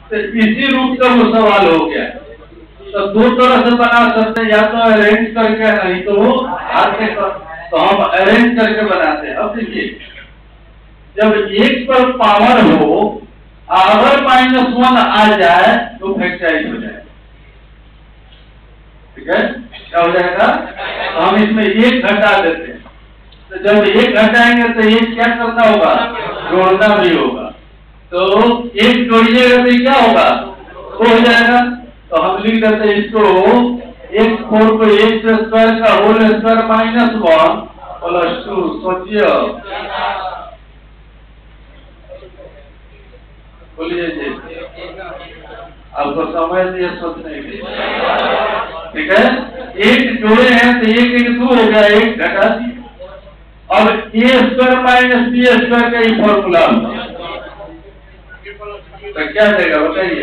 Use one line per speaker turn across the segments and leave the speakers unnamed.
तो इसी रूप का वो सवाल हो गया। तो दो तरह से बना सकते हैं, या तो अरेंज करके, नहीं तो वो हाथ से तो हम अरेंज करके बनाते हैं। अब देखिए, जब एक पर पावर हो अगर -1 आ जाए तो फैक्टराइज हो जाए। ठीक है, क्या हो जाएगा? तो हम इसमें एक घटा देते हैं। तो जब एक घटाएंगे तो एक क्या करना होगा? जोड़ना भी होगा। तो एक जोड़िएगा तो क्या होगा? तो हो जाएगा। तो हम लिख देते हैं इसको x4 को x² का होल स्क्वायर -1 प्लस 2। सोचिए, बोलिए जी, आपको समझ दिए सोचने के। ठीक है, एक जोड़े हैं तो एक 2 हो गया, एक घटा दिए। अब a² माइनस b² का ही फॉर्मूला होगा, तो क्या देगा बताइए?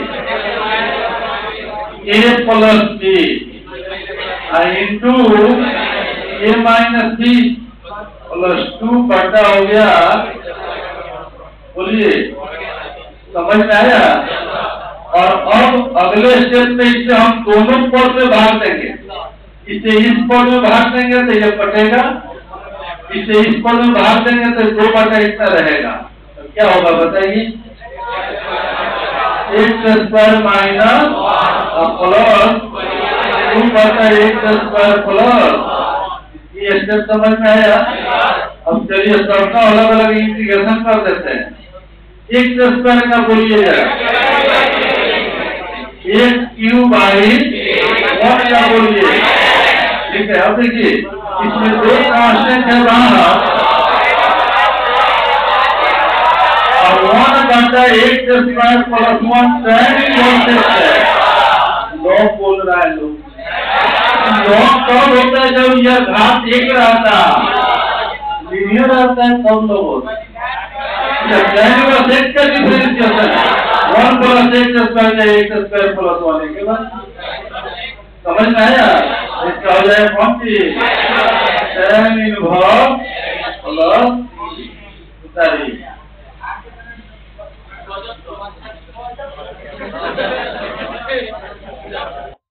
a plus b into a minus b plus 2 बटा हो गया। बोलिए, समझ में आया? और अब अगले स्टेप में इसे हम दोनों पद में भाग देंगे। इसे इस पद में भाग देंगे तो ये कटेगा, इसे इस पद में भाग देंगे तो 2 बटा इतना रहेगा। तो क्या होगा बताइए? x² माइनस प्लस 2 बटा x² प्लस। ये स्टेप समझ में आया? अब चलिए सबका अलग अलग इंटीग्रेशन कर देते हैं। x² का बोलिएगा 1/1 का बोलिए। ठीक है, अब देखिए इसमें 2 कांस्टेंट है बाहर, और 1 बटा x² प्लस 1 कांस्टेंट है। लोग बोल रहा है, लोग कब होता है? जब यह घात 1 रहता, लीनियर रहता है, तब लोग होता है। का डिफरेंशिएशन 1 प्लस x² या x² प्लस 1 के बाद समझ में आया? इसका हो जाए कौन सी? tan inverse plus